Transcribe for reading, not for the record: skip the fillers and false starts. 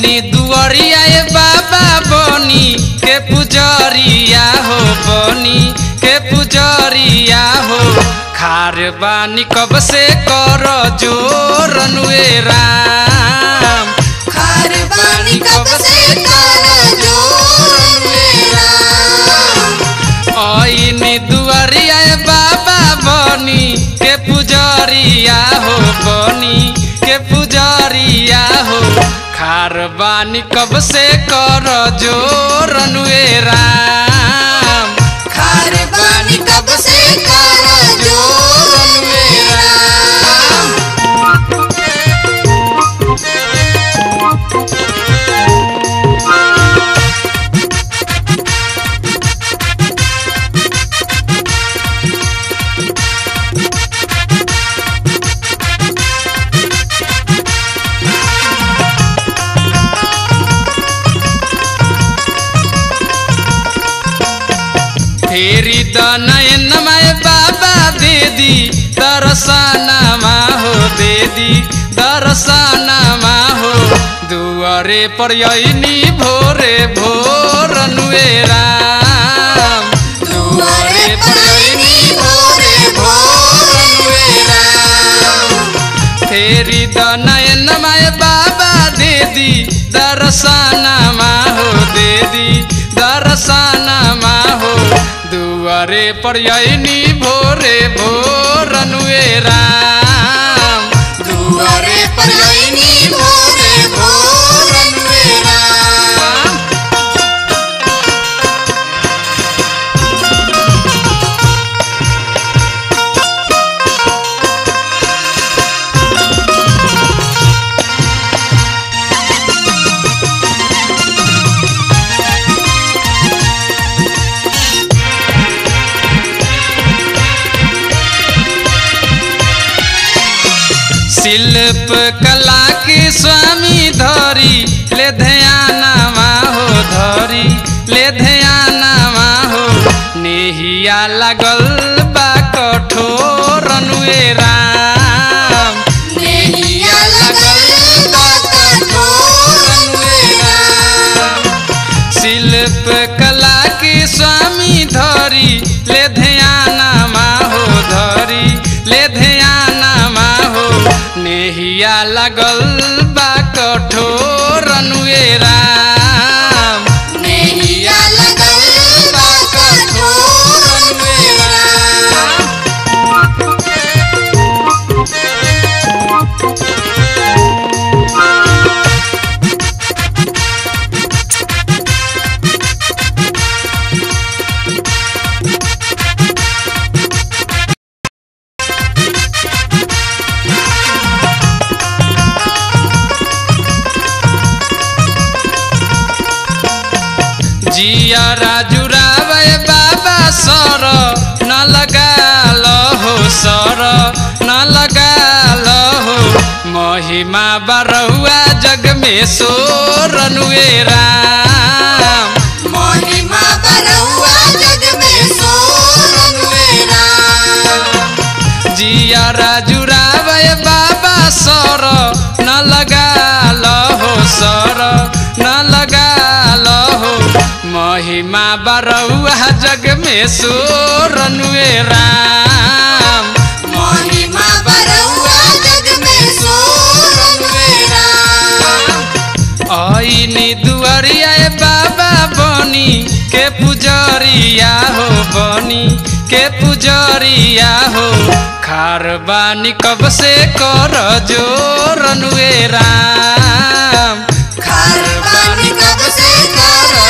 आईनी दुआरिया ए बाबा बनी के पुजरिया हो, बनी के पुजरिया हो। खार बानी कब से कर जोर नुए राम, खार बानी कब से कर जोर नुए राम। आईनी दुआरिया ए बाबा बनी के पुजरिया हो, बनी के पुजरिया हो। खार बानी कब से कर जोर नुए राम, खार बानी कब से कर जोर नुए राम। फेरी नयन में बाबा दे दी दर्शनमा हो, दे दी दर्शनमा हो। दुआरे पर आईनी भोरे भोर नुए राम, दुआरे पर आईनी भोरे भोर नुए राम। फेरी नयन में बाबा दे दी दर्शनमा हो, दे दी दर्शनमा हो। दुआरे पर आईनी भोरे भोर नुए राम, दुआरे पर आईनी भोरे भोर नुए राम। शिल्प कला के स्वामी धरी ले ध्यानमा हो, धरी ले ध्यानमा हो। नेहिया लागल बा कठोर नुए राम, नेहिया लागल बा कठोर नुए राम। शिल्प कला के स्वामी धरी ले ध्यानमा हो, धरी ले ध्यानमा हो। नेहिया लागल बा कठोर नुए राम, नेहिया लागल बा कठोर नुए राम। जिया राजू रावे बाबा सर न लगा हो, सर न लगा हो। महिमा बरहुआ जग में सोर नुए राम, महिमा बरहुआ जग में सोर नुए राम। जिया राजू रावे बाबा सर न लगा हो, सर न लगा हो। महिमा बरहुआ जग में सोर नुए राम, महिमा बरहुआ जग में सोर नुए राम। आईनी दुआरिया ए बाबा बनी के पुजरिया हो, बनी के पुजरिया हो। खार बानी कब से कर जोर नुए राम, खार बानी कब से कर